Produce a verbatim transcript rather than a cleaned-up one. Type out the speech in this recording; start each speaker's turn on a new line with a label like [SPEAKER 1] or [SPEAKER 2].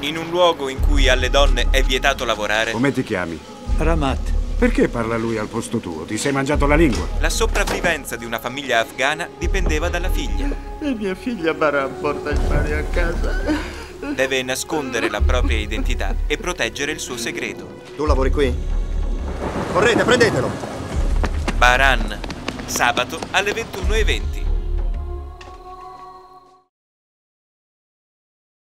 [SPEAKER 1] In un luogo in cui alle donne è vietato lavorare.
[SPEAKER 2] Come ti chiami?
[SPEAKER 3] Ramat.
[SPEAKER 2] Perché parla lui al posto tuo? Ti sei mangiato la lingua?
[SPEAKER 1] La sopravvivenza di una famiglia afghana dipendeva dalla figlia.
[SPEAKER 4] E mia figlia Baran porta il pane a casa.
[SPEAKER 1] Deve nascondere la propria identità e proteggere il suo segreto.
[SPEAKER 5] Tu lavori qui? Correte, prendetelo!
[SPEAKER 1] Baran, sabato alle ventuno e venti.